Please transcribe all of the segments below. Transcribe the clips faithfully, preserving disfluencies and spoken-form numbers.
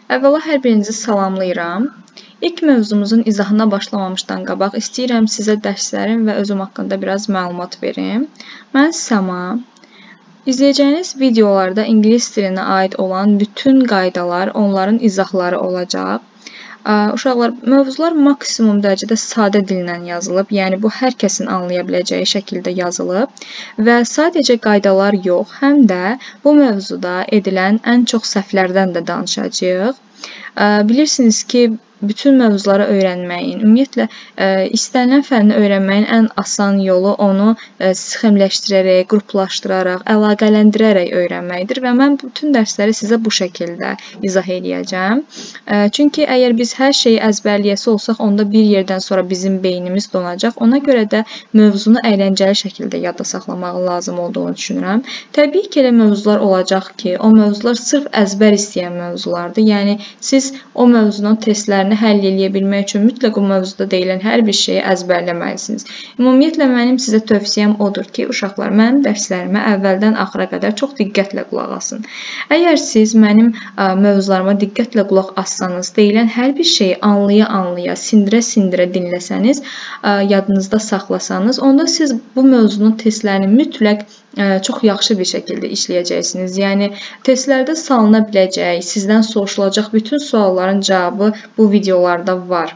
Əvvəla hər birinizi salamlayıram. İlk mövzumuzun izahına başlamamışdan qabaq istəyirəm sizə dərslərim və özüm haqqında biraz məlumat verim. Mən Səma. İzləyəcəyiniz videolarda ingilis dilinə aid olan bütün qaydalar, onların izahları olacaq. Uşaqlar, mövzular maksimum dərəcədə sadə dillə yazılıb, yəni bu hər kəsin anlaya biləcəyi şəkildə yazılıb və sadəcə qaydalar yox, həm də bu mövzuda edilən ən çox səhvlərdən də danışacağıq. Bilirsiniz ki, bütün mövzuları öyrənməyin, ümumiyyətlə istənilən fənni öyrənməyin ən asan yolu onu sxemləşdirərək, qruplaşdıraraq, əlaqələndirərək öyrənməkdir və mən bütün dərsləri sizə bu şəkildə izah edəcəm. Çünki əgər biz hər şeyi əzbərləyəsi olsaq, onda bir yerdən sonra bizim beynimiz donacaq. Ona görə də mövzunu əyləncəli şəkildə yadda saxlamaq lazım olduğunu düşünürəm. Təbii ki, elə mövzular olacaq ki, o mövzular sırf əzbər istəyən mövzulardır. Yəni, siz o mövzunun testlərini həll edə bilmək üçün mütləq o mövzuda deyilən hər bir şeyi əzbərləməlisiniz. Ümumiyyətlə, mənim sizə tövsiyəm odur ki, uşaqlar, mənim dərslərimə əvvəldən axıra qədər çox diqqətlə qulaq asın. Əgər siz mənim mövzularıma diqqətlə qulaq assanız, deyilən hər bir şeyi anlaya-anlaya, sindirə-sindirə dinləsəniz, yadınızda saxlasanız, onda siz bu mövzunun testlərini mütləq çox yaxşı bir şəkildə işləyəcəksiniz. Yəni, testlərdə salına biləcək, sizdən soruşulacaq bütün sualların cavabı bu videolarda var.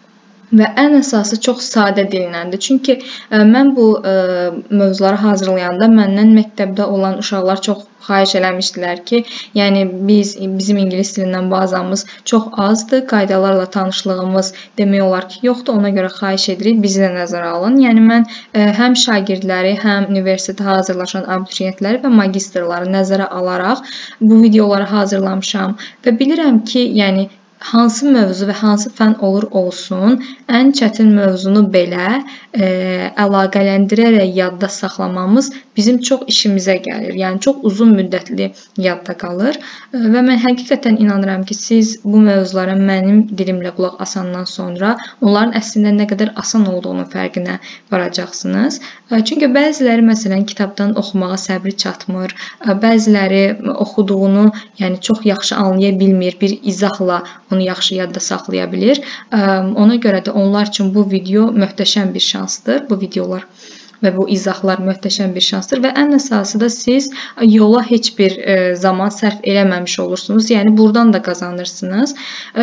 Və ən əsası çox sadə diləndir. Çünki mən bu mövzuları hazırlayanda məndən məktəbdə olan uşaqlar çox xahiş eləmişdilər ki, yəni biz, bizim ingilis dilindən bazamız çox azdır, qaydalarla tanışlığımız demək olar ki, yoxdur, ona görə xahiş edirik, bizi də nəzərə alın. Yəni mən həm şagirdləri, həm universitetə hazırlaşan abituriyentləri və magistrları nəzərə alaraq bu videoları hazırlamışam və bilirəm ki, yəni hansı mövzu və hansı fən olur olsun, ən çətin mövzunu belə e, əlaqələndirərək yadda saxlamamız bizim çox işimizə gəlir. Yəni, çox uzun müddətli yadda qalır və mən həqiqətən inanıram ki, siz bu mövzulara mənim dilimlə qulaq asandan sonra onların əslində nə qədər asan olduğunu fərqinə varacaqsınız. Çünki bəziləri, məsələn, kitabdan oxumağa səbri çatmır, bəziləri oxuduğunu yəni, çox yaxşı anlaya bilmir, bir izahla onu yaxşı yadda saxlaya bilir. Ona görə də onlar üçün bu video möhtəşəm bir şansdır, bu videolar və bu izahlar möhtəşəm bir şansdır və ən əsası da siz yola heç bir zaman sərf eləməmiş olursunuz. Yəni, buradan da qazanırsınız.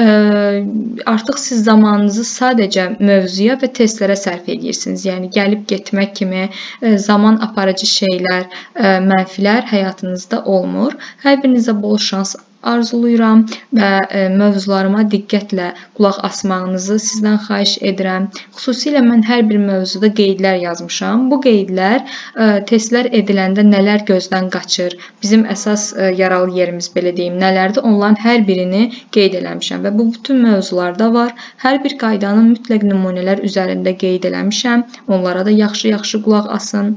Artıq siz zamanınızı sadəcə mövzuya və testlərə sərf edirsiniz. Yəni, gəlib getmək kimi zaman aparıcı şeylər, mənfilər həyatınızda olmur. Hər birinizə bol şans arzulayıram və mövzularıma diqqətlə qulaq asmağınızı sizdən xahiş edirəm. Xüsusilə mən hər bir mövzuda qeydlər yazmışam. Bu qeydlər testlər ediləndə nələr gözdən qaçır, bizim əsas yaralı yerimiz belə deyim, nələrdir, onların hər birini qeyd eləmişəm və bu bütün mövzularda var. Hər bir qaydanın mütləq nümunələr üzərində qeyd eləmişəm. Onlara da yaxşı-yaxşı qulaq asın.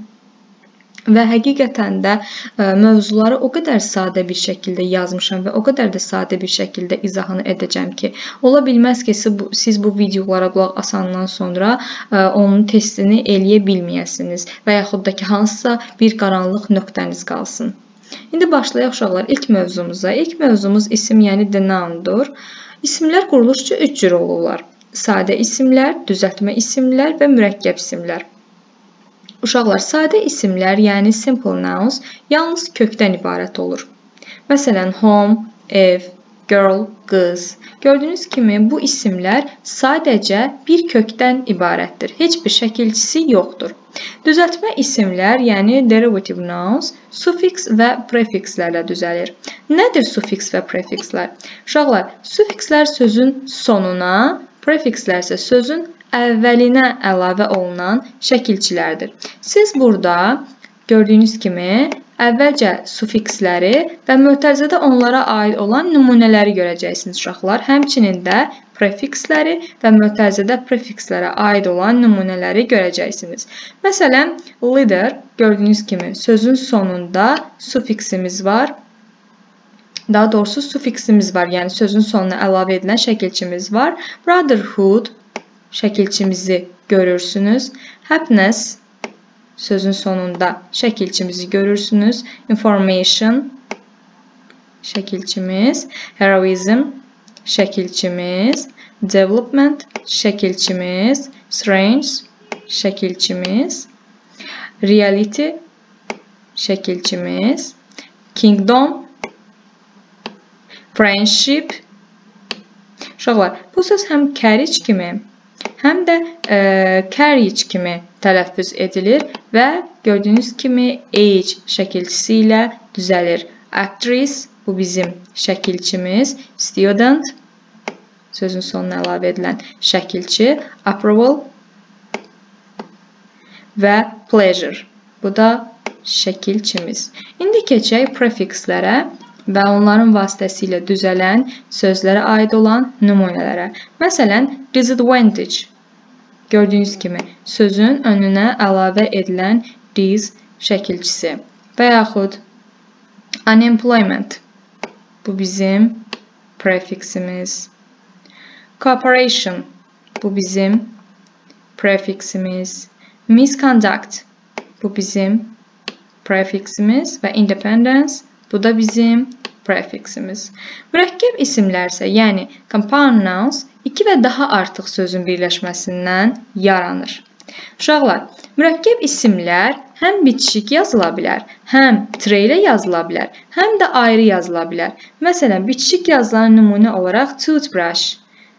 Və həqiqətən də mövzuları o qədər sadə bir şəkildə yazmışam və o qədər də sadə bir şəkildə izahını edəcəm ki, ola bilməz ki, siz bu videolara qulaq asandan sonra onun testini eləyə bilməyəsiniz və yaxud da ki, hansısa bir qaranlıq nöqtəniz qalsın. İndi başlayaq uşaqlar ilk mövzumuza. İlk mövzumuz isim, yəni the noun-dur. İsimlər quruluşca üç cür olurlar. Sadə isimlər, düzəltmə isimlər və mürəkkəb isimlər. Uşaqlar, sadə isimlər, yəni simple nouns, yalnız kökdən ibarət olur. Məsələn, home, ev, girl, qız. Gördüyünüz kimi, bu isimlər sadəcə bir kökdən ibarətdir. Heç bir şəkilçisi yoxdur. Düzəltmə isimlər, yəni derivative nouns, sufiks və prefikslərlə düzəlir. Nədir sufiks və prefikslər? Uşaqlar, sufikslər sözün sonuna, prefikslər isə sözün əvvəlinə əlavə olunan şəkilçilərdir. Siz burada gördüyünüz kimi əvvəlcə sufiksləri və mötərizədə onlara aid olan nümunələri görəcəksiniz uşaqlar. Həmçinin də prefiksləri və mötərizədə prefikslərə aid olan nümunələri görəcəksiniz. Məsələn, leader gördüyünüz kimi sözün sonunda sufiksimiz var. Daha doğrusu sufiksimiz var, yəni sözün sonuna əlavə edilən şəkilçimiz var. Brotherhood şəkilçimizi görürsünüz. Happiness sözün sonunda şəkilçimizi görürsünüz. Information şəkilçimiz. Heroism şəkilçimiz, development şəkilçimiz, strange şəkilçimiz, reality şəkilçimiz, kingdom, friendship. Uşaqlar, bu söz həm carriage kimi, həm də e, carriage kimi tələffüz edilir və gördüyünüz kimi age şəkilçisi ilə düzəlir. Actress, bu bizim şəkilçimiz, student, sözün sonuna əlavə edilən şəkilçi, approval və pleasure, bu da şəkilçimiz. İndi keçək prefixlərə və onların vasitəsilə düzələn sözlərə aid olan nümunələrə. Məsələn, disadvantage. Gördüyünüz kimi sözün önünə əlavə edilən dis şəkilçisi. Və yaxud unemployment. Bu bizim prefiximiz. Cooperation. Bu bizim prefiximiz. Misconduct. Bu bizim prefiximiz və independence. Bu da bizim prefiximiz. Mürəkkəb isimlər isə, yəni compound nouns, iki və daha artıq sözün birləşməsindən yaranır. Uşaqlar, mürəkkəb isimlər həm bitişik yazıla bilər, həm tire ilə yazıla bilər, həm də ayrı yazıla bilər. Məsələn, bitişik yazılan nümunə olaraq toothbrush,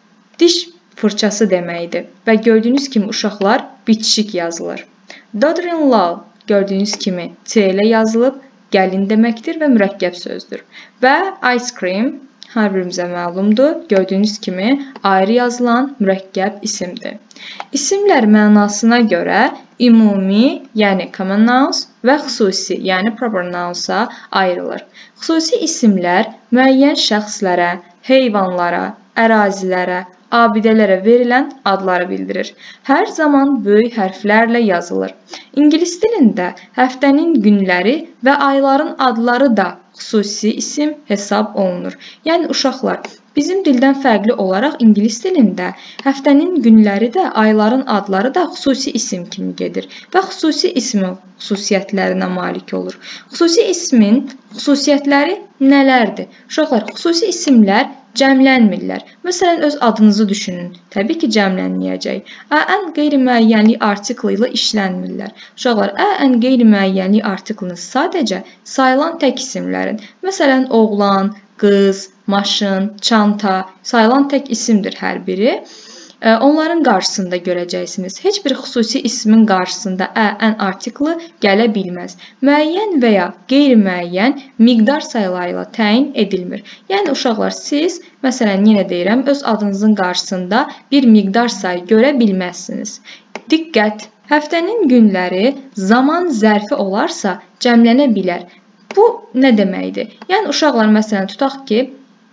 diş fırçası deməkdir və gördüyünüz kimi uşaqlar bitişik yazılır. Daughter-in-law, gördüyünüz kimi t ilə yazılıb, gəlin deməkdir və mürəkkəb sözdür. Və ice cream, hər birimizə məlumdur, gördüyünüz kimi ayrı yazılan mürəkkəb isimdir. İsimlər mənasına görə ümumi, yəni common nouns və xüsusi, yəni proper nouns-a ayrılır. Xüsusi isimlər müəyyən şəxslərə, heyvanlara, ərazilərə, abidələrə verilən adları bildirir. Hər zaman böyük hərflərlə yazılır. İngilis dilində həftənin günləri və ayların adları da xüsusi isim hesab olunur. Yəni uşaqlar, bizim dildən fərqli olaraq ingilis dilində həftənin günləri də, ayların adları da xüsusi isim kimi gedir və xüsusi ismin xüsusiyyətlərinə malik olur. Xüsusi ismin xüsusiyyətləri nələrdir? Uşaqlar, xüsusi isimlər cəmlənmirlər. Məsələn, öz adınızı düşünün. Təbii ki, cəmlənməyəcək. Ən qeyri-müəyyənlik artiklı ilə işlənmirlər. Uşaqlar, ən qeyri-müəyyənlik artiklını sadəcə sayılan tək isimlərin, məsələn, oğlan, qız, maşın, çanta sayılan tək isimdir hər biri. Onların qarşısında görəcəksiniz. Heç bir xüsusi ismin qarşısında ən artiklı gələ bilməz. Müəyyən və ya qeyri-müəyyən miqdar sayıları ilə təyin edilmir. Yəni, uşaqlar, siz, məsələn, yenə deyirəm, öz adınızın qarşısında bir miqdar sayı görə bilməzsiniz. Diqqət! Həftənin günləri zaman zərfi olarsa cəmlənə bilər. Bu nə deməkdir? Yəni, uşaqlar, məsələn, tutaq ki,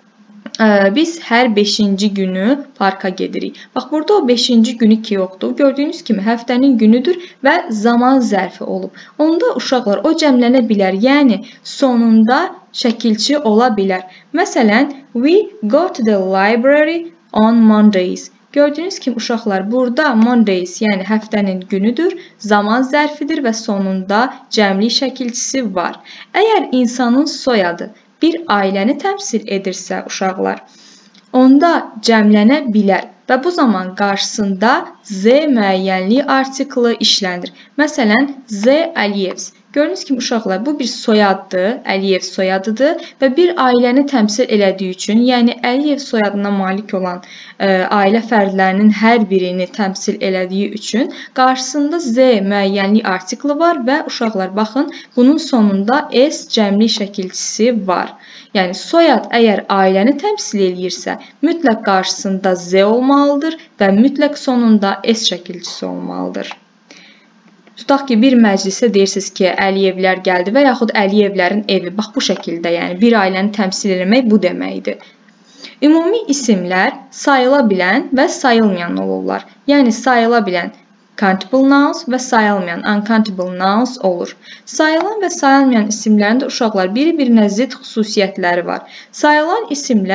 biz hər beşinci günü parka gedirik. Bax, burada o beşinci günü ki yoxdur. Gördüyünüz kimi həftənin günüdür və zaman zərfi olub. Onda uşaqlar o cəmlənə bilər. Yəni, sonunda şəkilçi ola bilər. Məsələn, we go to the library on Mondays. Gördüyünüz kimi uşaqlar, burada Mondays, yəni həftənin günüdür, zaman zərfidir və sonunda cəmlik şəkilçisi var. Əgər insanın soyadı bir ailəni təmsil edirsə uşaqlar, onda cəmlənə bilər və bu zaman qarşısında Z müəyyənlik artiklı işlənir. Məsələn, Z Əliyevs. Gördüyünüz kimi uşaqlar, bu bir soyaddır, Əliyev soyadıdır və bir ailəni təmsil elədiyi üçün, yəni Əliyev soyadına malik olan ə, ailə fərdlərinin hər birini təmsil elədiyi üçün qarşısında Z müəyyənlik artiklı var və uşaqlar, baxın, bunun sonunda S cəmlik şəkilçisi var. Yəni, soyad əgər ailəni təmsil eləyirsə, mütləq qarşısında Z olmalıdır və mütləq sonunda S şəkilçisi olmalıdır. Tutaq ki, bir məclisə deyirsiniz ki, Əliyevlər gəldi və yaxud Əliyevlərin evi. Bax, bu şəkildə, yəni bir ailəni təmsil etmək bu deməkdir. Ümumi isimlər sayıla bilən və sayılmayan olurlar. Yəni, sayıla bilən countable nouns və sayılmayan uncountable nouns olur. Sayılan və sayılmayan isimlərin də uşaqlar bir-birinə zid xüsusiyyətləri var. Sayılan isimlər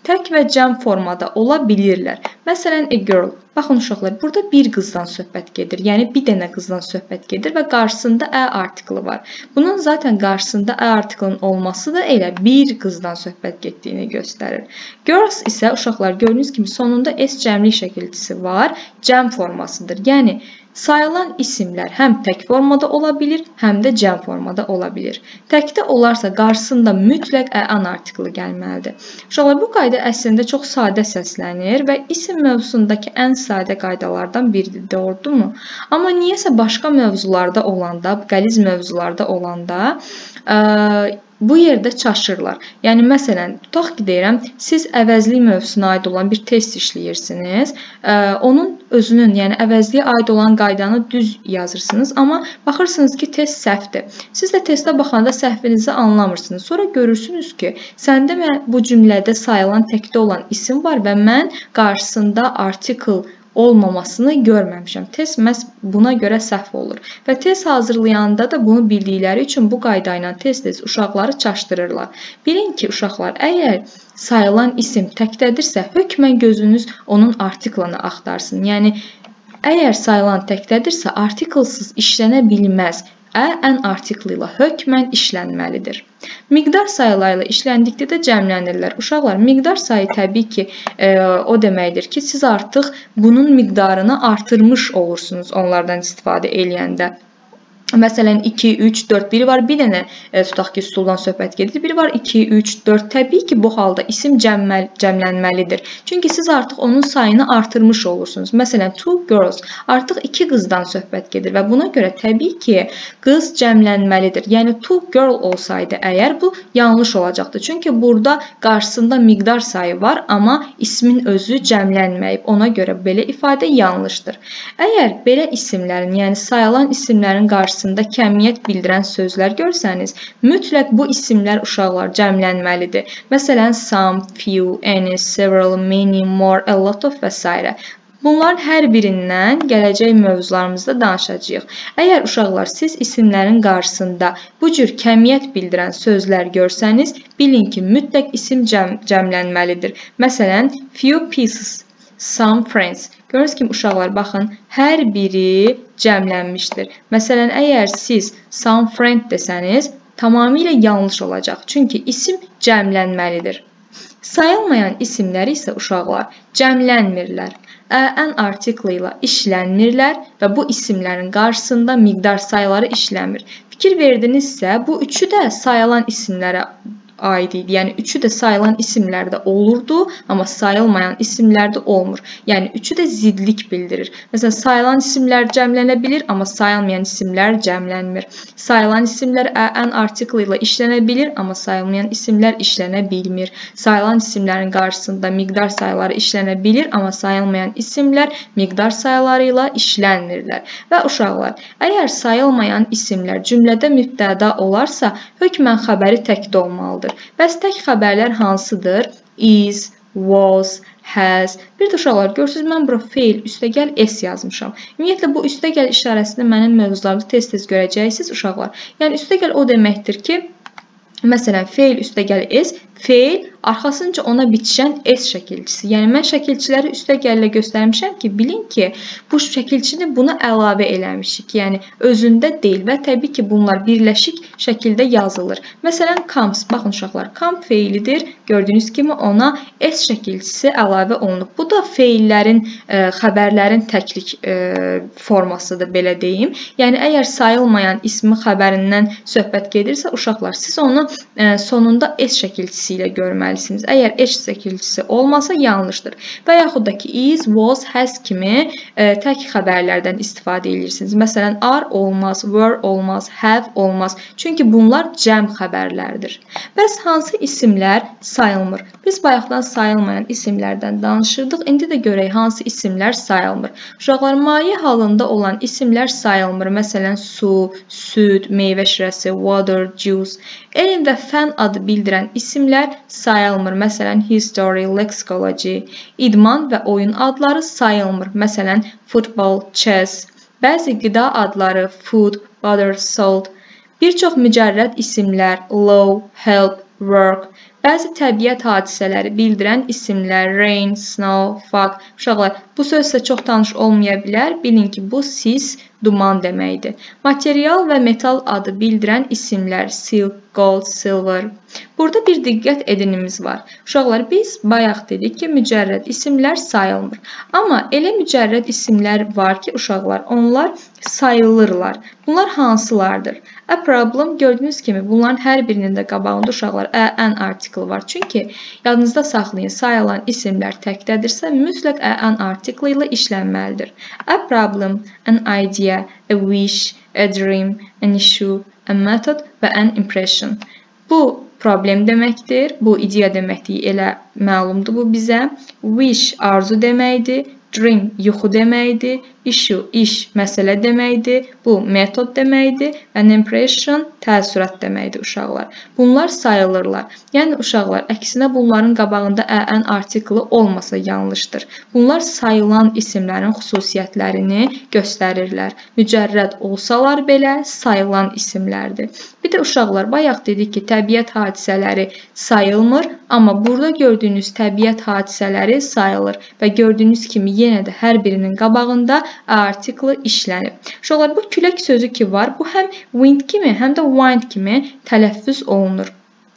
tək və cəm formada ola bilirlər. Məsələn, a girl. Baxın uşaqlar, burada bir qızdan söhbət gedir. Yəni bir dənə qızdan söhbət gedir və qarşısında a artiklı var. Bunun zaten qarşısında a artiklının olması da elə bir qızdan söhbət getdiyini göstərir. Girls isə uşaqlar gördüyünüz kimi sonunda s cəmlik şəkilçisi var, cəm formasıdır. Yəni sayılan isimlər həm tək formada ola bilir, həm də cəm formada ola bilir. Təkdə olarsa qarşısında mütləq ən artiklı gəlməlidir. Uşaqlar, bu qayda əslində çox sadə səslənir və isim mövzusundakı ən sadə qaydalardan biridir, doğrudumu? Amma niyəsə başqa mövzularda olanda, qəliz mövzularda olanda ə, bu yerdə çaşırlar. Yəni, məsələn, tutaq ki, deyirəm, siz əvəzlik mövzusuna aid olan bir test işləyirsiniz. Onun özünün, yəni əvəzliyə aid olan qaydanı düz yazırsınız, amma baxırsınız ki, test səhvdir. Siz də testə baxanda səhvinizi anlamırsınız. Sonra görürsünüz ki, səndə bu cümlədə sayılan təkdə olan isim var və mən qarşısında article olmamasını görməmişəm. Test məhz buna görə səhv olur. Və test hazırlayanda da bunu bildikləri üçün bu qayda ilə tez-tez uşaqları çaşdırırlar. Bilin ki, uşaqlar, əgər sayılan isim təkdədirsə, hökmən gözünüz onun artiklını axtarsın. Yəni, əgər sayılan təkdədirsə, artiklsız işlənə bilməz. Ə, ən artiklı ilə hökmən işlənməlidir. Miqdar sayılarla işləndikdə də cəmlənirlər. Uşaqlar, miqdar sayı təbii ki, e, o deməkdir ki, siz artıq bunun miqdarını artırmış olursunuz onlardan istifadə eləyəndə. Məsələn, iki, üç, dörd, biri var, bir dənə e, tutaq ki, stuldan söhbət gedir. Biri var, iki, üç, dörd. Təbii ki, bu halda isim cəmməl, cəmlənməlidir. Çünki siz artıq onun sayını artırmış olursunuz. Məsələn, two girls. Artıq iki qızdan söhbət gedir və buna görə təbii ki, qız cəmlənməlidir. Yəni, two girl olsaydı əgər, bu yanlış olacaqdır. Çünki burada qarşısında miqdar sayı var, amma ismin özü cəmlənməyib. Ona görə belə ifadə yanlışdır. Əgər belə isimlərin, yəni sayılan isimlərin qarşısında kəmiyyət bildirən sözlər görsəniz, mütləq bu isimlər uşaqlar cəmlənməlidir. Məsələn, some, few, any, several, many, more, a lot of və s. Bunların hər birindən gələcək mövzularımızda danışacağıq. Əgər uşaqlar siz isimlərin qarşısında bu cür kəmiyyət bildirən sözlər görsəniz, bilin ki, mütləq isim cəm cəmlənməlidir. Məsələn, few pieces, some friends. Görürsünüz ki, uşaqlar, baxın, hər biri cəmlənmişdir. Məsələn, əgər siz some friend desəniz, tamamilə yanlış olacaq. Çünki isim cəmlənməlidir. Sayılmayan isimlər isə uşaqlar cəmlənmirlər. Ən artiklı ilə işlənmirlər və bu isimlərin qarşısında miqdar sayıları işləmir. Fikir verdinizsə, bu üçü də sayılan isimlərə aid idi. Yəni, üçü də sayılan isimlərdə olurdu, amma sayılmayan isimlərdə olmur. Yəni, üçü də zidlik bildirir. Məsələn, sayılan isimlər cəmlənə bilir, amma sayılmayan isimlər cəmlənmir. Sayılan isimlər ən artiklı ilə işlənə bilir, amma sayılmayan isimlər işlənə bilmir. Sayılan isimlərin qarşısında miqdar sayıları işlənə bilir, amma sayılmayan isimlər miqdar sayıları ilə işlənmirlər. Və uşaqlar, əgər sayılmayan isimlər cümlədə mübtəda olarsa, hökmən xəbəri təkdə olmalıdır. Bəs tək xəbərlər hansıdır? Is, was, has. Bir də uşaqlar, görürsünüz, mən bura feil, üstəgəl s yazmışam. Ümumiyyətlə, bu üstəgəl işarəsini mənim mövzularımda tez-tez görəcəksiniz, uşaqlar. Yəni, üstəgəl o deməkdir ki, məsələn, feil üstəgəl s, feil arxasınca ona bitişən s şəkilçisi. Yəni, mən şəkilçiləri üstəgəllə göstərmişəm ki, bilin ki, bu şəkilçini buna əlavə eləmişik. Yəni, özündə deyil və təbii ki, bunlar birləşik şəkildə yazılır. Məsələn, comes. Baxın, uşaqlar, come feilidir. Gördüyünüz kimi ona s şəkilçisi əlavə olunub. Bu da feillərin, ə, xəbərlərin təklik ə, formasıdır, belə deyim. Yəni, əgər sayılmayan ismi xəbərindən söhbət gedirsə, uşaqlar, siz onu ə, sonunda s şəkilçisi ilə görməlisiniz. Əgər s şəkilçisi olmasa, yanlışdır. Və yaxud da ki, is, was, has kimi e, tək xəbərlərdən istifadə edirsiniz. Məsələn, are olmaz, were olmaz, have olmaz. Çünki bunlar cəm xəbərlərdir. Bəs hansı isimlər sayılmır? Biz bayaqdan sayılmayan isimlərdən danışırdıq. İndi də görək hansı isimlər sayılmır. Uşaqlar, maye halında olan isimlər sayılmır. Məsələn, su, süd, meyvə şirəsi, water, juice. Elm və fən adı bildirən isimlər sayılmır. Məsələn, history, lexicology. İdman və oyun adları sayılmır. Məsələn, football, chess. Bəzi qida adları food, butter, salt. Bir çox mücərrəd isimlər law, help, work. Bəzi təbiət hadisələri bildirən isimlər rain, snow, fog. Uşaqlar, bu söz sizə çox tanış olmaya bilər. Bilin ki, bu sis, duman deməkdir. Material və metal adı bildirən isimlər silk, gold, silver. Burada bir diqqət edinimiz var. Uşaqlar, biz bayaq dedik ki, mücərrəd isimlər sayılmır. Amma elə mücərrəd isimlər var ki, uşaqlar, onlar sayılırlar. Bunlar hansılardır? A problem, gördüyünüz kimi bunların hər birinin də qabağında uşaqlar an article var. Çünki yadınızda saxlayın, sayılan isimlər təkdədirsə, mütləq an article ilə işlənməlidir. A problem, an idea, a wish, a dream, an issue, a method və an impression. Bu problem deməkdir, bu ideya deməkdir, elə məlumdur bu bizə. Wish, arzu deməkdir. Dream, yuxu deməkdir. Issue, iş, məsələ deməkdir. Bu, metod deməkdir. And impression, təəssürat deməkdir uşaqlar. Bunlar sayılırlar. Yəni, uşaqlar, əksinə bunların qabağında an artiklı olmasa yanlışdır. Bunlar sayılan isimlərin xüsusiyyətlərini göstərirlər. Mücərrəd olsalar belə sayılan isimlərdir. Bir də uşaqlar, bayaq dedik ki, təbiət hadisələri sayılmır, amma burada gördüyünüz təbiət hadisələri sayılır və gördüyünüz kimi yenə də hər birinin qabağında artiklı işlənib. Uşaqlar, bu külək sözü ki var, bu həm wind kimi, həm də wind kimi tələffüz olunur.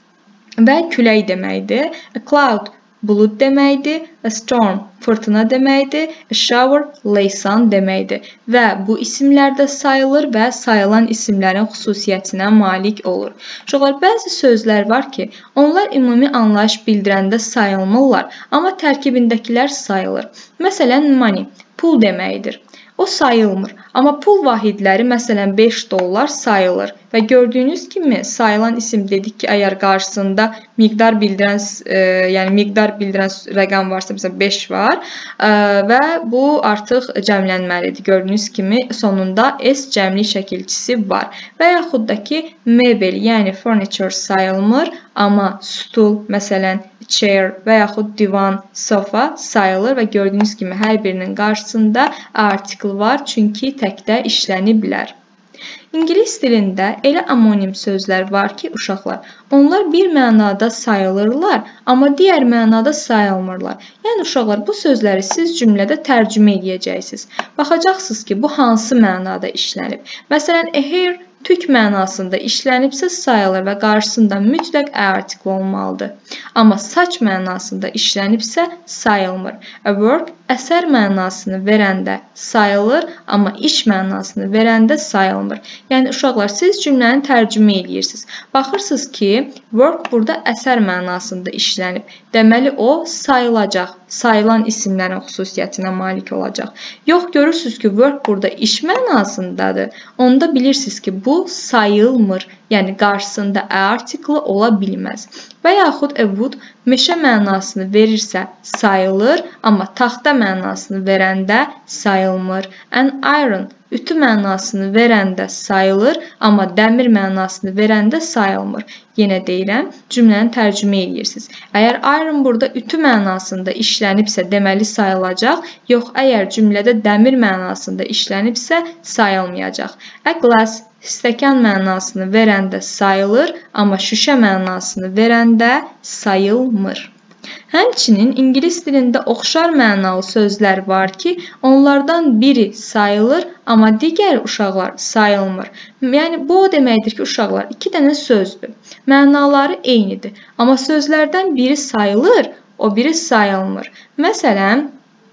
Və külək deməkdir. A cloud, bulud deməkdir. A storm, fırtına deməkdir. A shower, leysan deməkdir. Və bu isimlər də sayılır və sayılan isimlərin xüsusiyyətinə malik olur. Uşaqlar, bəzi sözlər var ki, onlar ümumi anlayış bildirəndə sayılmırlar, amma tərkibindəkilər sayılır. Məsələn, money, pul deməkdir. O sayılmır. Amma pul vahidləri, məsələn, beş dollar sayılır. Və gördüyünüz kimi sayılan isim dedik ki, əgər qarşısında miqdar bildirən, e, yəni miqdar bildirən rəqəm varsa, məsələn, beş var e, və bu artıq cəmlənməlidir. Gördüyünüz kimi sonunda S cəmli şəkilçisi var. Və yaxud da ki, mebel, yəni furniture sayılmır, amma stul, məsələn, chair və yaxud divan, sofa sayılır və gördüyünüz kimi hər birinin qarşısında article var, çünki təkdə işləniblər. İngilis dilində elə amonim sözlər var ki, uşaqlar, onlar bir mənada sayılırlar, amma digər mənada sayılmırlar. Yəni, uşaqlar, bu sözləri siz cümlədə tərcümə edəcəksiniz. Baxacaqsınız ki, bu hansı mənada işlənib. Məsələn, a hair tük mənasında işlənibsə sayılır və qarşısında mütləq article olmalıdır. Amma saç mənasında işlənibsə sayılmır. A work əsər mənasını verəndə sayılır, amma iş mənasını verəndə sayılmır. Yəni, uşaqlar, siz cümləni tərcümə edirsiniz. Baxırsınız ki, work burada əsər mənasında işlənib. Deməli, o sayılacaq. Sayılan isimlərin xüsusiyyətinə malik olacaq. Yox, görürsünüz ki, work burada iş mənasındadır. Onda bilirsiniz ki, bu sayılmır. Yəni, qarşısında article ola bilməz. Və yaxud a wood meşə mənasını verirsə sayılır, amma taxta mənasını verəndə sayılmır. An iron ütü mənasını verəndə sayılır, amma dəmir mənasını verəndə sayılmır. Yenə deyirəm, cümləni tərcümə edirsiniz. Əgər iron burada ütü mənasında işlənibsə, deməli sayılacaq. Yox, əgər cümlədə dəmir mənasında işlənibsə, sayılmayacaq. A glass stəkan mənasını verəndə sayılır, amma şüşə mənasını verəndə sayılmır. Həmçinin ingilis dilində oxşar mənalı sözlər var ki, onlardan biri sayılır, amma digər uşaqlar sayılmır. Yəni, bu o deməkdir ki, uşaqlar iki dənə sözdür. Mənaları eynidir, amma sözlərdən biri sayılır, o biri sayılmır. Məsələn,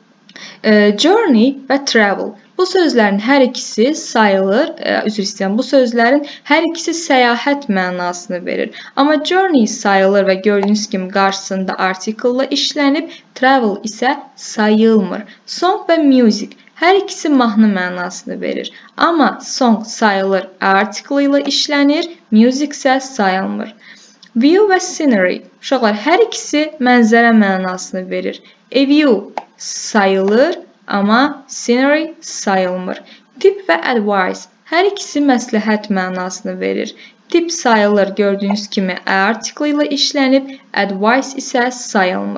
journey və travel. Bu sözlərin hər ikisi sayılır, üzr istəyirəm, bu sözlərin hər ikisi səyahət mənasını verir. Amma journey sayılır və gördüyünüz kimi qarşısında article ilə işlənib, travel isə sayılmır. Song və music hər ikisi mahnı mənasını verir. Amma song sayılır, article ilə işlənir, music isə sayılmır. View və scenery, uşaqlar, hər ikisi mənzərə mənasını verir. A view sayılır, amma scenery sayılmır. Tip və advice, hər ikisi məsləhət mənasını verir. Tip sayılır, gördüyünüz kimi article ilə işlənib, advice isə sayılmır.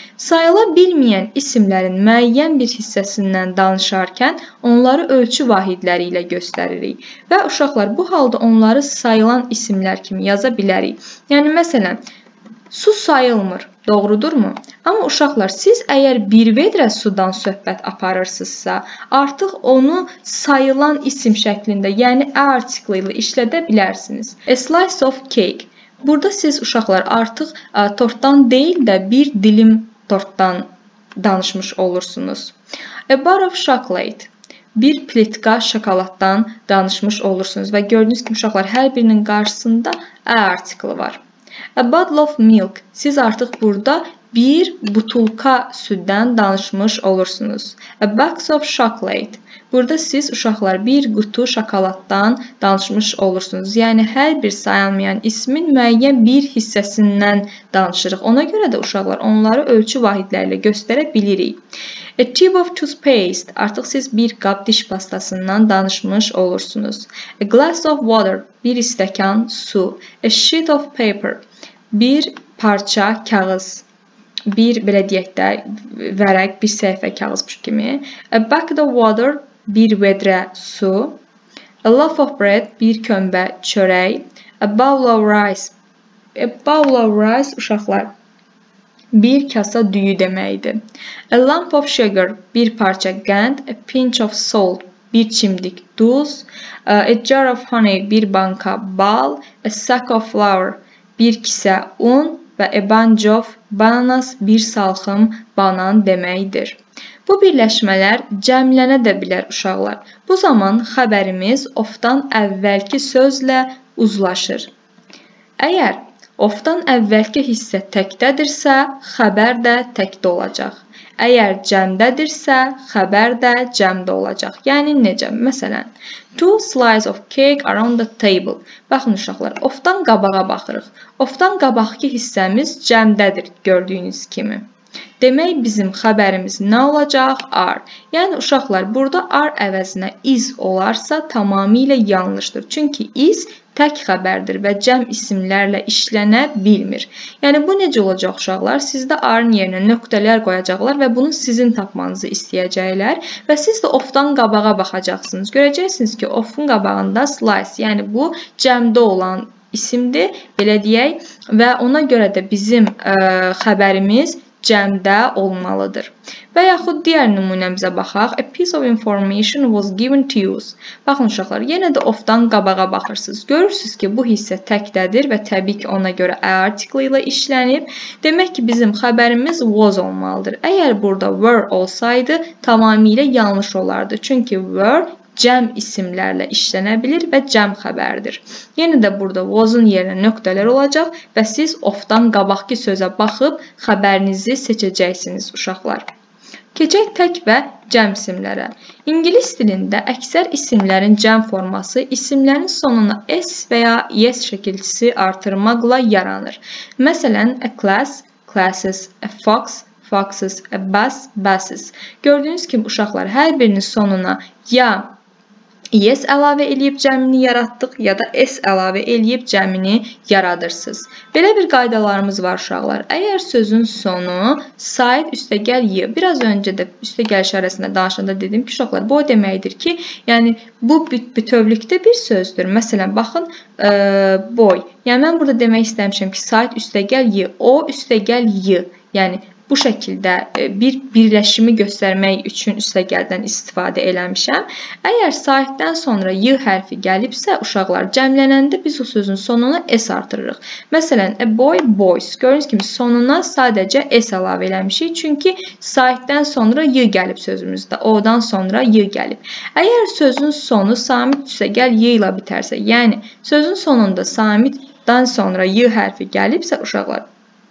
Sayıla bilməyən isimlərin müəyyən bir hissəsindən danışarkən onları ölçü vahidləri ilə göstəririk və uşaqlar bu halda onları sayılan isimlər kimi yaza bilərik. Yəni məsələn, su sayılmır, doğrudurmu? Amma uşaqlar, siz əgər bir vedrə sudan söhbət aparırsınızsa, artıq onu sayılan isim şəklində, yəni ə artikli ilə işlədə bilərsiniz. A slice of cake. Burada siz uşaqlar artıq ə, tortdan deyil də bir dilim tortdan danışmış olursunuz. A bar of chocolate. Bir plitka şokoladdan danışmış olursunuz və gördüyünüz kimi uşaqlar hər birinin qarşısında ə artikli var. A bottle of milk. Siz artıq burada bir butulka süddən danışmış olursunuz. A box of chocolate. Burada siz uşaqlar bir qutu şokoladdan danışmış olursunuz. Yəni hər bir sayılmayan ismin müəyyən bir hissəsindən danışırıq. Ona görə də uşaqlar onları ölçü vahidləri ilə göstərə bilirik. A tube of toothpaste. Artıq siz bir qab diş pastasından danışmış olursunuz. A glass of water. Bir stəkan su. A sheet of paper. Bir parça kağız. Bir, belə deyək də, vərəq, bir səhifə kağızmış kimi. A bucket of water. Bir vedrə su. A loaf of bread. Bir kömbə çörək. A bowl of rice. A bowl of rice, uşaqlar, bir kasa düyü deməkdir. A lump of sugar. Bir parça qənd. A pinch of salt. Bir çimdik duz. A jar of honey. Bir banka bal. A sack of flour. Bir kisə un və a bunch of bananas. Bir salxım banan deməkdir. Bu birləşmələr cəmlənə də bilər uşaqlar. Bu zaman xəbərimiz ofdan əvvəlki sözlə uzlaşır. Əgər ofdan əvvəlki hissə təkdədirsə, xəbər də təkdə olacaq. Əgər cəmdədirsə, xəbər də cəmdə olacaq. Yəni necə? Məsələn, two slices of cake around the table. Baxın uşaqlar, ofdan qabağa baxırıq. Ofdan qabaqki hissəmiz cəmdədir, gördüyünüz kimi. Demək, bizim xəbərimiz nə olacaq? Are. Yəni, uşaqlar, burada are əvəzinə is olarsa tamamilə yanlışdır. Çünki is tək xəbərdir və cəm isimlərlə işlənə bilmir. Yəni, bu necə olacaq uşaqlar? Sizdə are-ın yerinə nöqtələr qoyacaqlar və bunu sizin tapmanızı istəyəcəklər və siz də ofdan qabağa baxacaqsınız. Görəcəksiniz ki, ofun qabağında slice, yəni bu cəmdə olan isimdir, belə deyək, və ona görə də bizim ə, xəbərimiz cəmdə olmalıdır. Və yaxud digər nümunəmizə baxaq. A piece of information was given to you. Baxın uşaqlar, yenə də ofdan qabağa baxırsınız. Görürsünüz ki, bu hissə təkdədir və təbii ki, ona görə a artikli ilə işlənib. Demək ki, bizim xəbərimiz was olmalıdır. Əgər burada were olsaydı, tamamilə yanlış olardı. Çünki were cəm isimlərlə işlənə bilir və cəm xəbərdir. Yenə də burada was-un yerinə nöqtələr olacaq və siz ofdan qabaqki sözə baxıb xəbərinizi seçəcəksiniz uşaqlar. Keçək tək və cəm isimlərə. İngilis dilində əksər isimlərin cəm forması isimlərin sonuna s və ya es şəkilçisi artırmaqla yaranır. Məsələn, a class, classes, a fox, foxes, a bus, buses. Gördüyünüz kimi uşaqlar, hər birinin sonuna ya es əlavə eləyib cəmini yaratdıq, ya da s əlavə eləyib cəmini yaradırsınız. Belə bir qaydalarımız var uşaqlar. Əgər sözün sonu sait üstəgəl y, biraz öncə də üstəgəl işarəsində danışanda dedim ki, uşaqlar, bu o deməkdir ki, yəni bu bütövlükdə bir sözdür. Məsələn, baxın, ə, boy. Yəni mən burada demək istəmişəm ki, sait üstəgəl y, o üstəgəl y, yəni bu şəkildə bir birləşimi göstərmək üçün üstəgəldən istifadə eləmişəm. Əgər saitdən sonra y hərfi gəlibsə, uşaqlar, cəmlənəndə biz o sözün sonuna s artırırıq. Məsələn, a boy, boys. Gördüyünüz kimi sonuna sadəcə s əlavə eləmişik. Çünki saitdən sonra y gəlib sözümüzdə. O-dan sonra y gəlib. Əgər sözün sonu samit üstəgəl y ilə bitərsə, yəni sözün sonunda samitdən sonra y hərfi gəlibsə, uşaqlar,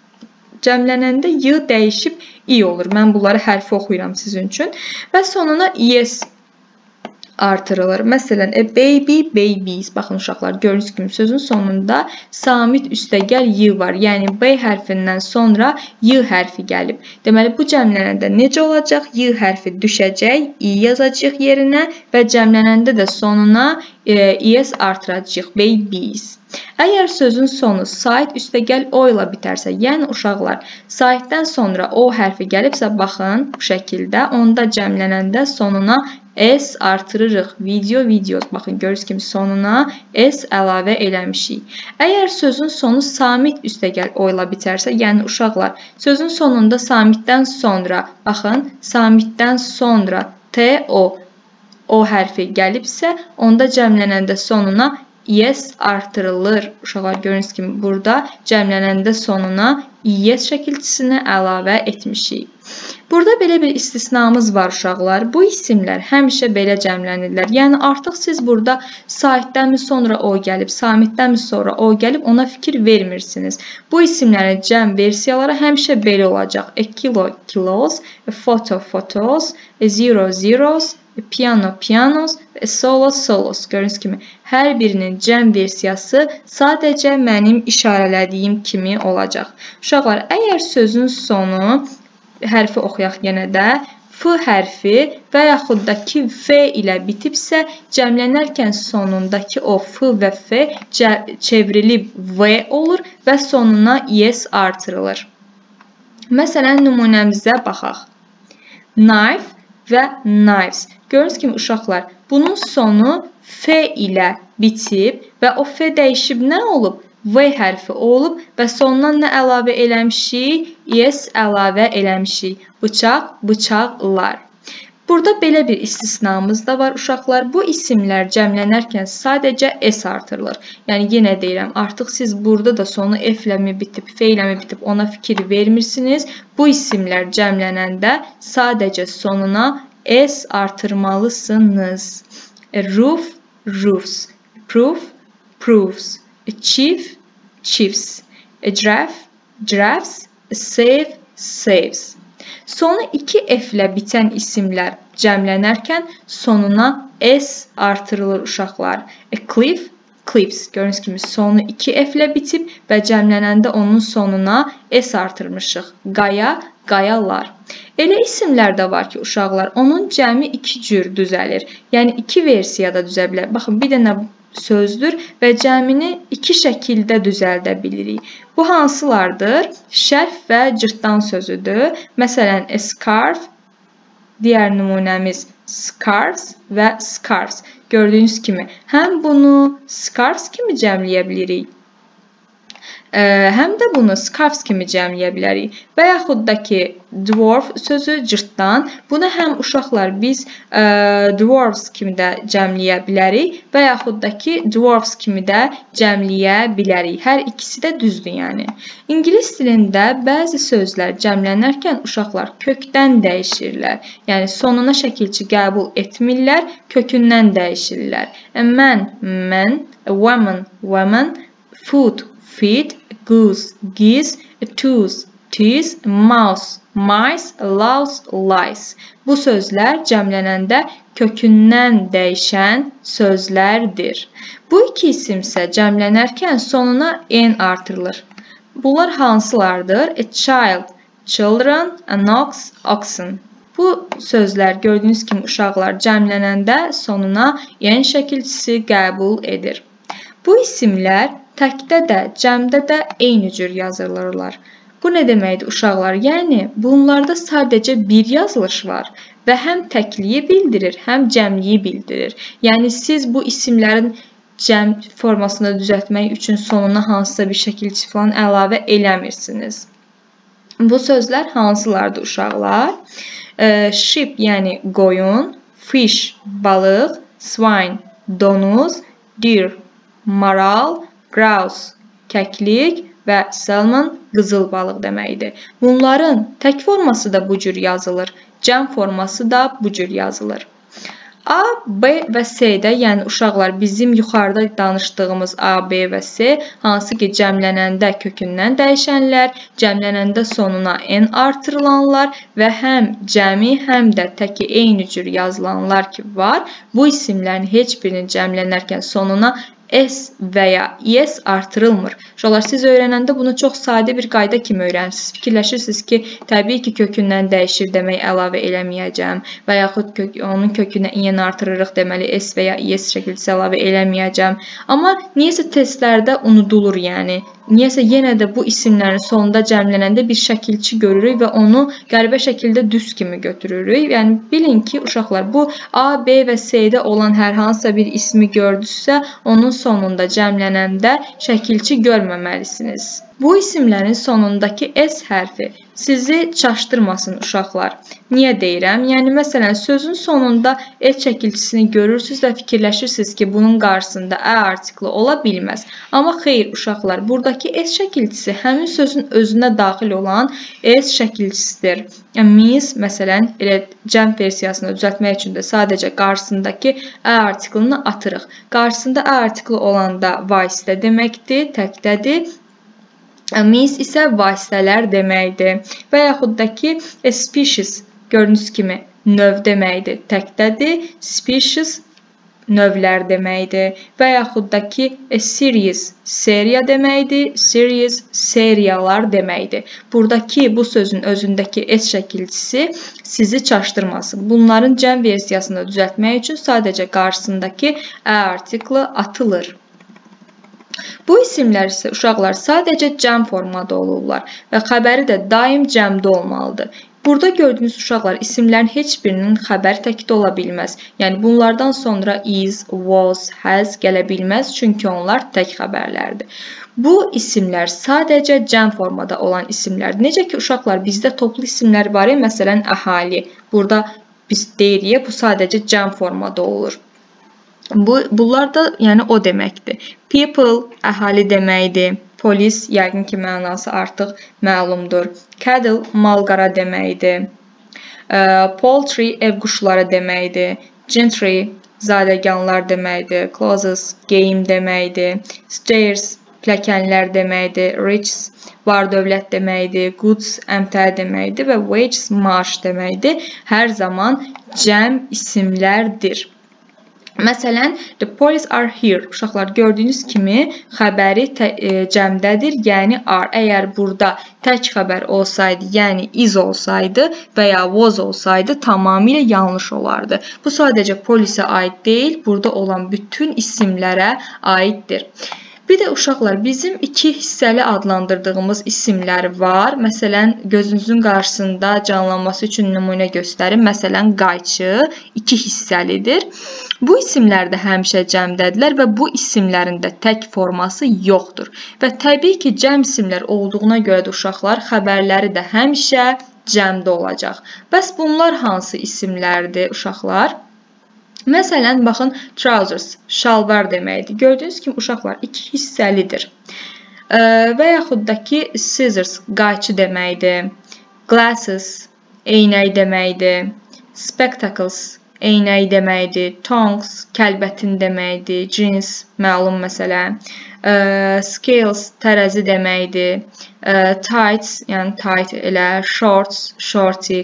cəmlənəndə y dəyişib i olur. Mən bunları hərfi oxuyuram sizin üçün. Və sonuna es artırılır. Məsələn, a baby, babies. Baxın uşaqlar, gördüyünüz kimi sözün sonunda samit üstəgəl y var. Yəni b hərfindən sonra y hərfi gəlib. Deməli, bu cəmlənəndə necə olacaq? Y hərfi düşəcək, i yazacağıq yerinə və cəmlənəndə də sonuna e, is artıracağıq. Babies. Əgər sözün sonu sait üstəgəl o ilə bitərsə, yəni uşaqlar, saitdən sonra o hərfi gəlibsə, baxın bu şəkildə, onda cəmlənəndə sonuna s artırırıq. Video, videos. Baxın, görürsünüz kimi sonuna s əlavə eləmişik. Əgər sözün sonu samit üstəgəl o ilə bitərsə, yəni uşaqlar, sözün sonunda samitdən sonra, baxın, samitdən sonra t, o, o hərfi gəlibsə, onda cəmlənəndə sonuna is artırılır. Uşaqlar, görürsünüz kimi burada cəmlənəndə sonuna is şəkilçisini əlavə etmişik. Burada belə bir istisnamız var uşaqlar. Bu isimlər həmişə belə cəmlənirlər. Yəni artıq siz burada saitdənmi sonra o gəlib, samitdənmi sonra o gəlib, ona fikir vermirsiniz. Bu isimlərin cəm versiyaları həmişə belə olacaq. A kilo, kilos, a photo, photos, a zero, zeros, a piano, pianos, a solo, solos. Gördüyünüz kimi hər birinin cəm versiyası sadəcə mənim işarələdiyim kimi olacaq. Uşaqlar, əgər sözün sonu hərfi oxuyaq yenə də. F hərfi və yaxud da ki f ilə bitibsə, cəmlənərkən sonundakı o f və f çevrilib v olur və sonuna is artırılır. Məsələn, nümunəmizə baxaq. Knife və knives. Gördüyünüz kimi uşaqlar, bunun sonu f ilə bitib və o f dəyişib nə olub? V hərfi olub və sonundan nə əlavə eləmişik? Is əlavə eləmişik. Bıçaq, bıçaqlar. Burada belə bir istisnamız da var uşaqlar. Bu isimlər cəmlənərkən sadəcə s artırılır. Yəni yenə deyirəm, artıq siz burada da sonu f ilə mi bitib, f ilə mi bitib ona fikir vermirsiniz. Bu isimlər cəmlənəndə sadəcə sonuna s artırmalısınız. A roof, roofs. Proof, proofs. A chief, chiefs. A giraffe, giraffes. A save, saves. Sonu iki f ilə bitən isimlər cəmlənərkən sonuna s artırılır uşaqlar. A cliff, cliffs. Gördüyünüz kimi sonu iki f ilə bitib və cəmlənəndə onun sonuna s artırmışıq. Qaya, qayalar. Elə isimlər də var ki, uşaqlar, onun cəmi iki cür düzəlir. Yəni iki versiyada düzə bilər. Baxın, bir dənə sözdür və cəmini iki şəkildə düzəldə bilirik. Bu hansılardır? Şərf və cırtdan sözüdür. Məsələn, a scarf, digər nümunəmiz scarves və scarves. Gördüyünüz kimi, həm bunu scarves kimi cəmləyə bilirik, həm də bunu scarves kimi cəmləyə bilərik. Və yaxud da ki, dwarf sözü cırtdan. Bunu həm uşaqlar biz e, dwarfs kimi də cəmləyə bilərik və yaxud da ki, dwarfs kimi də cəmləyə bilərik. Hər ikisi də düzdür yəni. İngilis dilində bəzi sözlər cəmlənərkən uşaqlar kökdən dəyişirlər. Yəni sonuna şəkilçi qəbul etmirlər, kökündən dəyişirlər. A man, man, a woman, woman, food, feed, goose, geese, a tooth, teeth, a mouse, mice, a louse, lice. Bu sözlər cəmlənəndə kökündən dəyişən sözlərdir. Bu iki isim isə cəmlənərkən sonuna n artırılır. Bunlar hansılardır? A child, children, an ox, oxen. Bu sözlər gördüyünüz kimi uşaqlar cəmlənəndə sonuna n şəkilçisi qəbul edir. Bu isimlər təkdə də, cəmdə də eyni cür yazılırlar. Bu nə deməkdir uşaqlar? Yəni, bunlarda sadəcə bir yazılış var və həm təkliyi bildirir, həm cəmliyi bildirir. Yəni, siz bu isimlərin cəm formasını düzəltmək üçün sonuna hansısa bir şəkilçi falan əlavə eləmirsiniz. Bu sözlər hansılardır uşaqlar? E, sheep, yəni qoyun, fish, balıq, swine, donuz, deer, maral, grouse, kəklik və salmon, qızıl balıq deməkdir. Bunların tək forması da bu cür yazılır, cəm forması da bu cür yazılır. A, B və C-də, yəni uşaqlar bizim yuxarıda danışdığımız A, B və C hansı ki cəmlənəndə kökündən dəyişənlər, cəmlənəndə sonuna n artırılanlar və həm cəmi, həm də təki eyni cür yazılanlar ki var. Bu isimlərin heç birinin cəmlənərkən sonuna S və ya es artırılmır. Uşaqlar, siz öyrənəndə bunu çox sadə bir qayda kimi öyrənirsiniz. Fikirləşirsiniz ki, təbii ki, kökündən dəyişir demək əlavə eləməyəcəm və yaxud kök, onun kökünə n artırırıq deməli S və ya es şəkilçisi əlavə eləməyəcəm. Amma niyəsə testlərdə unudulur, yəni. Niyəsə yenə də bu isimlərin sonunda cəmlənəndə bir şəkilçi görürük və onu qəribə şəkildə düz kimi götürürük. Yəni, bilin ki, uşaqlar, bu A, B və C-də olan hər hansısa bir ismi gördünüzsə, onun sonunda cəmlənəndə şəkilçi görməməlisiniz. Bu isimlərin sonundakı S hərfi sizi çaşdırmasın uşaqlar. Niyə deyirəm? Yəni, məsələn, sözün sonunda S şəkilçisini görürsünüz və fikirləşirsiniz ki, bunun qarşısında ə artiklı ola bilməz. Amma xeyr, uşaqlar, buradakı S şəkilçisi həmin sözün özünə daxil olan S şəkilçisidir. Means, məsələn, elə cəm versiyasını düzəltmək üçün də sadəcə qarşısındakı ə artiklını atırıq. Qarşısında ə artiklı olanda vasitə deməkdir, təkdədir. Means isə vasitələr deməkdir. Və yaxud da ki, species, gördüyünüz kimi, növ deməkdir, təkdədir. Species, növlər deməkdir. Və yaxud da ki, series, seriya deməkdir. Series, seriyalar deməkdir. Buradakı bu sözün özündəki S şəkilçisi sizi çaşdırmasın. Bunların cəm versiyasını düzəltmək üçün sadəcə qarşısındakı ə artiklı atılır. Bu isimlər isə uşaqlar sadəcə cəm formada olurlar və xəbəri də daim cəmdə olmalıdır. Burada gördüyünüz uşaqlar isimlərin heç birinin xəbəri təkdə ola bilməz. Yəni bunlardan sonra is, was, has gələ bilməz, çünki onlar tək xəbərlərdir. Bu isimlər sadəcə cəm formada olan isimlərdir. Necə ki uşaqlar bizdə toplu isimlər var, məsələn əhali. Burada biz deyirik, bu sadəcə cəm formada olur. Bu, bunlar da yəni o deməkdir. People, əhali deməkdir. Polis, yəqin ki, mənası artıq məlumdur. Cattle, mal-qara deməkdir. Poultry, ev quşları deməkdir. Gentry, zadəganlar deməkdir. Clothes, geyim deməkdir. Stairs, pilləkənlər deməkdir. Riches, var-dövlət deməkdir. Goods, əmtəə deməkdir. Və wages, maaş deməkdir. Hər zaman cəm isimlərdir. Məsələn, the police are here. Uşaqlar, gördüyünüz kimi xəbəri cəmdədir, yəni are. Əgər burada tək xəbər olsaydı, yəni is olsaydı və ya was olsaydı, tamamilə yanlış olardı. Bu sadəcə polisə aid deyil, burada olan bütün isimlərə aiddir. Bir də uşaqlar, bizim iki hissəli adlandırdığımız isimlər var. Məsələn, gözünüzün qarşısında canlanması üçün nümunə göstərim. Məsələn, qayçı iki hissəlidir. Bu isimlər də həmişə cəmdədirlər və bu isimlərin də tək forması yoxdur. Və təbii ki, cəm isimlər olduğuna görə də uşaqlar, xəbərləri də həmişə cəmdə olacaq. Bəs bunlar hansı isimlərdir uşaqlar? Məsələn, baxın, trousers, şalvar deməkdir. Gördüyünüz kimi, uşaqlar, iki hissəlidir. Və yaxud da ki, scissors, qayçı deməkdir. Glasses, eynək deməkdir. Spectacles, eynək deməkdir. Tongs, kəlbətin deməkdir. Jeans, məlum məsələ. Scales, tərəzi deməkdir. Tights, yəni tight elə. Shorts, shorty.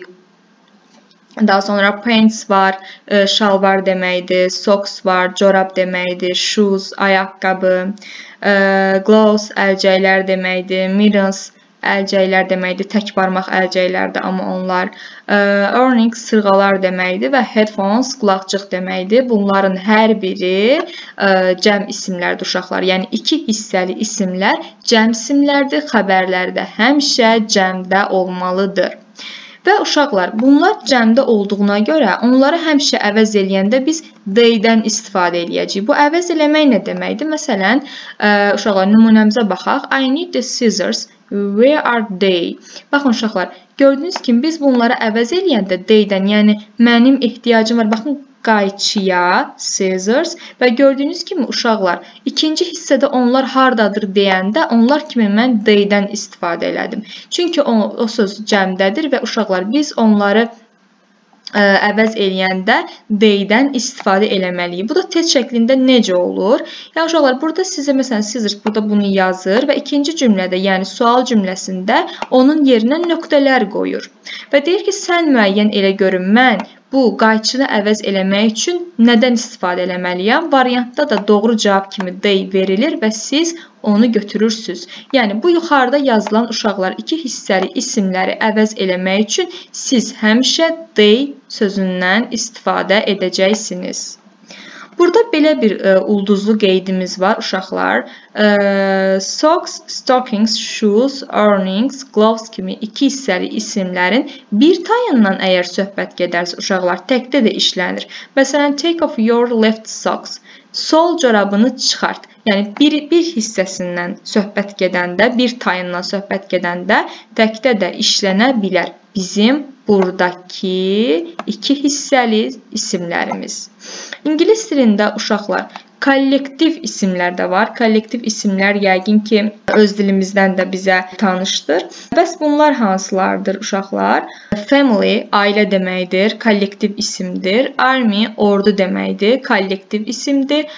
Daha sonra pants var, şalvar deməkdir, socks var, corab deməkdir, shoes, ayaqqabı, gloves, əlcəklər deməkdir, mittens, əlcəklər deməkdir, tək barmaq əlcəklərdir, amma onlar, earrings, sırğalar deməkdir və headphones, qulaqcıq deməkdir. Bunların hər biri cəm isimlərdir uşaqlar. Yəni, iki hissəli isimlər cəm isimlərdir, xəbərlər də həmişə cəmdə olmalıdır. Və uşaqlar, bunlar cəmdə olduğuna görə onları həmişə əvəz eləyəndə biz they-dən istifadə eləyəcəyik. Bu əvəz eləmək nə deməkdir? Məsələn, uşaqlar, nümunəmizə baxaq. I need the scissors. Where are they? Baxın, uşaqlar, gördüyünüz kimi biz bunları əvəz eləyəndə they-dən, yəni mənim ehtiyacım var. Baxın, qayçıya, scissors və gördüyünüz kimi uşaqlar, ikinci hissədə onlar hardadır deyəndə onlar kimi mən they-dən istifadə elədim. Çünki o, o söz cəmdədir və uşaqlar biz onları əvəz eləyəndə they-dən istifadə eləməliyik. Bu da test şəklində necə olur? Yəni uşaqlar, burada sizə məsələn Caesar burada bunu yazır və ikinci cümlədə, yəni sual cümləsində onun yerinə nöqtələr qoyur. Və deyir ki, sən müəyyən elə görün, mən bu qayçını əvəz eləmək üçün nədən istifadə eləməliyəm? Variantda da doğru cavab kimi they verilir və siz onu götürürsünüz. Yəni, bu yuxarıda yazılan uşaqlar iki hissəli isimləri əvəz eləmək üçün siz həmişə they sözündən istifadə edəcəksiniz. Burada belə bir e, ulduzlu qeydimiz var uşaqlar. E, socks, stockings, shoes, earrings, gloves kimi iki hissəli isimlərin bir tayından əgər söhbət gedərsə uşaqlar təkdə də işlənir. Məsələn, take off your left socks. Sol corabını çıxart. Yəni, bir, bir hissəsindən söhbət gedəndə, bir tayından söhbət gedəndə təkdə də işlənə bilər. Bizim buradakı iki hissəli isimlərimiz. İngilis dilində uşaqlar kollektiv isimlər də var. Kollektiv isimlər yəqin ki, öz dilimizdən də bizə tanışdır. Bəs bunlar hansılardır uşaqlar? Family, ailə deməkdir, kollektiv isimdir. Army, ordu deməkdir, kollektiv isimdir.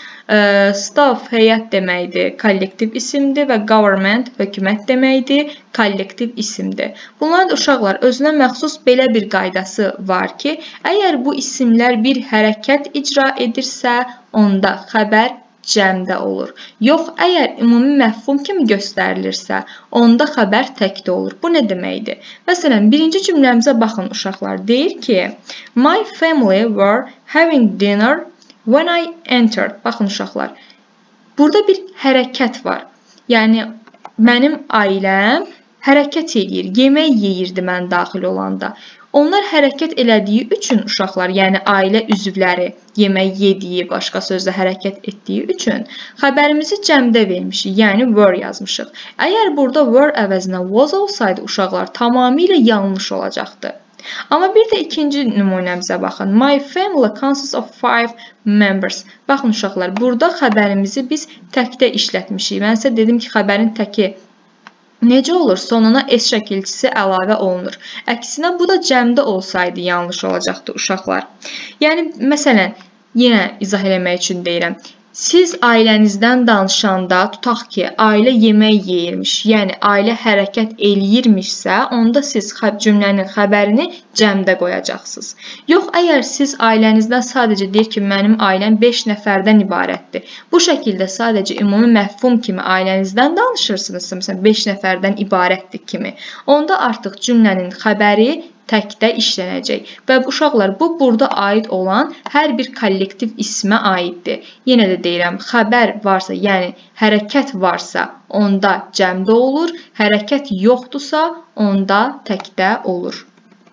Staff, heyət deməkdir, kollektiv isimdir və government, hökumət deməkdir, kollektiv isimdir. Bunların uşaqlar özünə məxsus belə bir qaydası var ki, əgər bu isimlər bir hərəkət icra edirsə, onda xəbər cəmdə olur. Yox, əgər ümumi məfhum kimi göstərilirsə, onda xəbər təkdə olur. Bu nə deməkdir? Məsələn, birinci cümləmizə baxın uşaqlar. Deyir ki, my family were having dinner when I entered. Baxın uşaqlar, burada bir hərəkət var. Yəni, mənim ailəm hərəkət edir, yemək yeyirdi mən daxil olanda. Onlar hərəkət elədiyi üçün uşaqlar, yəni ailə üzvləri yemək yediyi, başqa sözlə hərəkət etdiyi üçün xəbərimizi cəmdə vermişik, yəni were yazmışıq. Əgər burada were əvəzinə was olsaydı uşaqlar tamamilə yanlış olacaqdı. Amma bir də ikinci nümunəmizə baxın. My family consists of five members. Baxın uşaqlar, burada xəbərimizi biz təkdə işlətmişik. Mən sizə dedim ki, xəbərin təki necə olur? Sonuna S şəkilçisi əlavə olunur. Əksinə, bu da cəmdə olsaydı yanlış olacaqdı uşaqlar. Yəni, məsələn, yenə izah eləmək üçün deyirəm. Siz ailənizdən danışanda, tutaq ki, ailə yemək yeyirmiş, yəni ailə hərəkət eləyirmişsə, onda siz cümlənin xəbərini cəmdə qoyacaqsınız. Yox, əgər siz ailənizdən sadəcə deyir ki, mənim ailəm beş nəfərdən ibarətdir. Bu şəkildə sadəcə ümumi məfhum kimi ailənizdən danışırsınızsa, məsələn, beş nəfərdən ibarətdir kimi, onda artıq cümlənin xəbəri təkdə işlənəcək. Və uşaqlar, bu burada aid olan hər bir kollektiv ismə aiddir. Yenə də deyirəm, xəbər varsa, yəni hərəkət varsa, onda cəmdə olur, hərəkət yoxdursa, onda təkdə olur.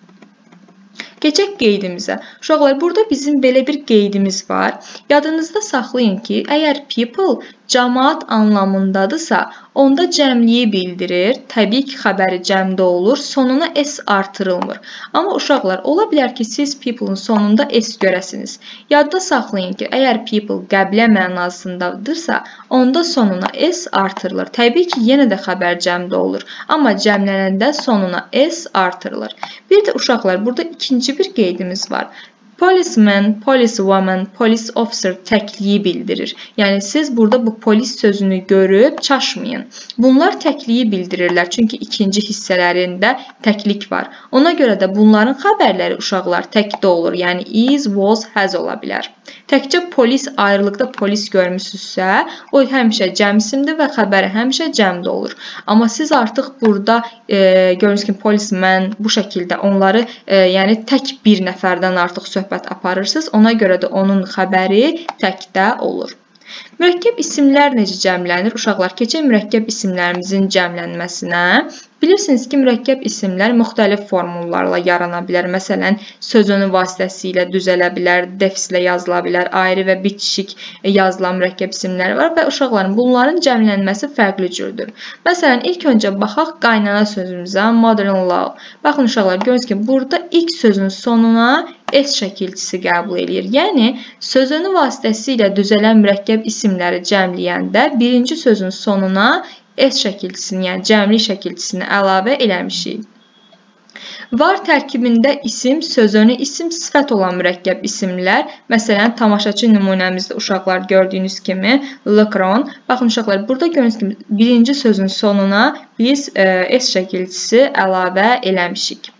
Keçək qeydimizə. Uşaqlar, burada bizim belə bir qeydimiz var. Yadınızda saxlayın ki, əgər people cəmaat anlamındadırsa, onda cəmliyi bildirir. Təbii ki, xəbəri cəmdə olur, sonuna S artırılmır. Amma uşaqlar, ola bilər ki, siz people'ın sonunda S görəsiniz. Yadda saxlayın ki, əgər people qəblə mənasındadırsa, onda sonuna S artırılır. Təbii ki, yenə də xəbər cəmdə olur. Amma cəmlənəndə sonuna S artırılır. Bir də uşaqlar, burada ikinci bir qeydimiz var. Policeman, policewoman, police officer təkliyi bildirir. Yəni, siz burada bu polis sözünü görüb çaşmayın. Bunlar təkliyi bildirirlər, çünki ikinci hissələrində təklik var. Ona görə də bunların xəbərləri uşaqlar təkdə olur. Yəni, is, was, has ola bilər. Təkcə polis, ayrılıqda polis görmüsünüzsə, o həmişə cəmsimdir və xəbəri həmişə cəmdə olur. Amma siz artıq burada e, görürsünüz ki, policeman bu şəkildə onları, e, yəni tək bir nəfərdən artıq söhbət aparırsınız. Ona görə də onun xəbəri təkdə olur. Mürəkkəb isimlər necə cəmlənir? Uşaqlar, keçək mürəkkəb isimlərimizin cəmlənməsinə. Bilirsiniz ki, mürəkkəb isimlər müxtəlif formullarla yarana bilər. Məsələn, sözünü vasitəsilə düzələ bilər, defislə yazıla bilər, ayrı və bitişik yazılan mürəkkəb isimlər var və uşaqların bunların cəmlənməsi fərqli cürdür. Məsələn, ilk öncə baxaq qaynana sözümüzə, mother-in-law. Baxın uşaqlar, görürsünüz ki, burada ilk sözün sonuna S şəkilçisi qəbul edir. Yəni, sözünü vasitəsilə düzələn mürəkkəb isimləri cəmləyəndə birinci sözün sonuna S şəkilçisini, yəni cəmli şəkilçisini əlavə eləmişik. Var tərkibində isim, sözünü isim, sifət olan mürəkkəb isimlər. Məsələn, tamaşaçı nümunəmizdə uşaqlar gördüyünüz kimi Lekron. Baxın uşaqlar, burada gördüyünüz kimi birinci sözün sonuna biz e, S şəkilçisi əlavə eləmişik.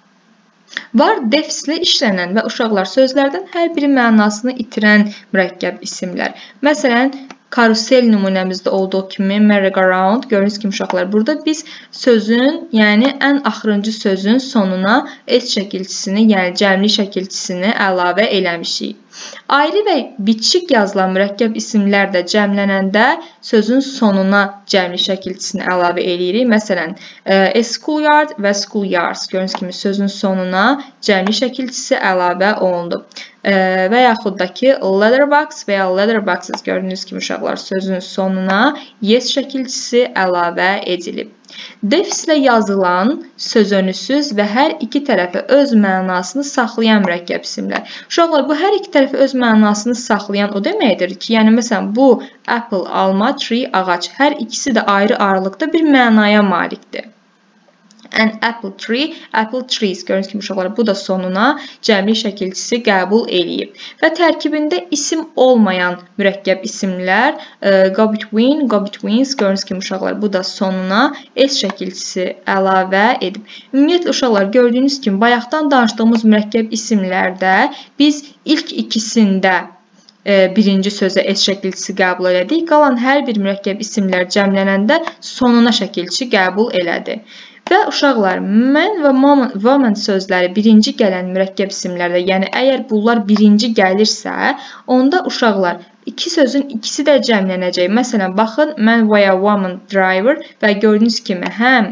Var defisli işlənən və uşaqlar sözlərdən hər biri mənasını itirən mürəkkəb isimlər. Məsələn, karusel nümunəmizdə olduğu kimi merry-go-round. Gördüyünüz kimi uşaqlar, burada biz sözün, yəni ən axırıncı sözün sonuna S şəkilçisini, yəni cəmli şəkilçisini əlavə eləmişik. Ayrı və bitişik yazılan mürəkkəb isimlər də cəmlənəndə sözün sonuna cəmli şəkilçisini əlavə eləyirik. Məsələn, a schoolyard və schoolyards. Gördüyünüz kimi sözün sonuna cəmli şəkilçisi əlavə olundu. Və yaxud da ki, letterbox və ya letterboxes. Gördüyünüz kimi uşaqlar, sözün sonuna yes şəkilçisi əlavə edilib. Defislə yazılan sözönüsüz və hər iki tərəfə öz mənasını saxlayan mürəkkəb isimlər. Uşaqlar, bu hər iki tərəfə öz mənasını saxlayan o deməkdir ki, yəni məsələn bu apple, alma, tree, ağac hər ikisi də ayrı aralıqda bir mənaya malikdir. An apple tree, apple trees. Gördüyünüz kimi uşaqlar, bu da sonuna cəmli şəkilçisi qəbul eləyib. Və tərkibində isim olmayan mürəkkəb isimlər go between, go betweens. Gördüyünüz kimi uşaqlar, bu da sonuna S şəkilçisi əlavə edib. Ümumiyyətlə uşaqlar, gördüyünüz kimi bayaqdan danışdığımız mürəkkəb isimlərdə biz ilk ikisində birinci sözə S şəkilçisi qəbul elədik. Qalan hər bir mürəkkəb isimlər cəmlənəndə sonuna şəkilçi qəbul elədi. Və uşaqlar, man və woman sözləri birinci gələn mürəkkəb isimlərdə, yəni əgər bunlar birinci gəlirsə, onda uşaqlar iki sözün ikisi də cəmlənəcək. Məsələn, baxın, man və ya woman driver və gördüyünüz kimi həm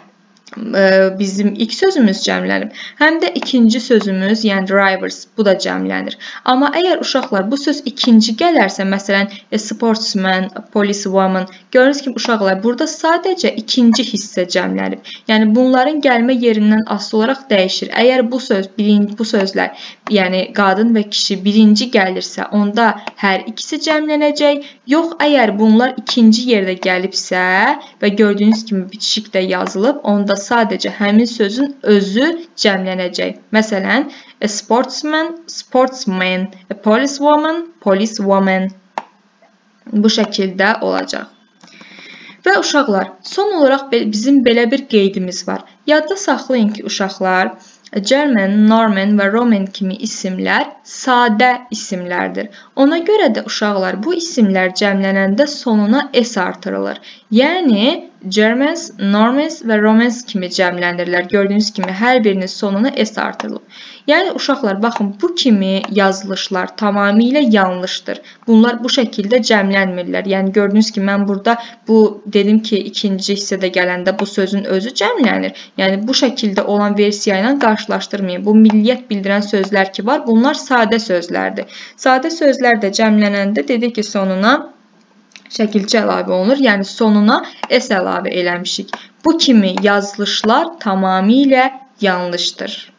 bizim ilk sözümüz cəmlənib, həm də ikinci sözümüz, yəni drivers, bu da cəmlənir. Amma əgər uşaqlar bu söz ikinci gələrsə, məsələn, a sportsman, policewoman, gördüyünüz kimi uşaqlar, burada sadəcə ikinci hissə cəmlənib. Yəni bunların gəlmə yerindən asılı olaraq dəyişir. Əgər bu söz, birinci, bu sözlər, yəni qadın və kişi birinci gəlirsə, onda hər ikisi cəmlənəcək. Yox, əgər bunlar ikinci yerdə gəlibsə və gördüyünüz kimi bitişikdə yazılıb, onda sadəcə həmin sözün özü cəmlənəcək. Məsələn, a sportsman, sportsman, a policewoman, policewoman. Bu şəkildə olacaq. Və uşaqlar, son olaraq bizim belə bir qeydimiz var. Yadda saxlayın ki, uşaqlar, German, Norman və Roman kimi isimlər sadə isimlərdir. Ona görə də uşaqlar, bu isimlər cəmlənəndə sonuna S artırılır. Yəni, Germans, Normans və Romans kimi cəmləndirlər. Gördüyünüz kimi hər birinin sonuna S artırılıb. Yəni, uşaqlar, baxın, bu kimi yazılışlar tamamilə yanlışdır. Bunlar bu şəkildə cəmlənmirlər. Yəni, gördüyünüz kimi, mən burada bu dedim ki, ikinci hissədə gələndə bu sözün özü cəmlənir. Yəni, bu şəkildə olan versiya ilə qarşılaşdırmayın. Bu milliyyət bildirən sözlər ki var, bunlar sadə sözlərdir. Sadə sözlər də cəmlənəndə dedik ki, sonuna şəkilçi əlavə olunur, yəni sonuna S əlavə eləmişik. Bu kimi yazılışlar tamamilə yanlışdır.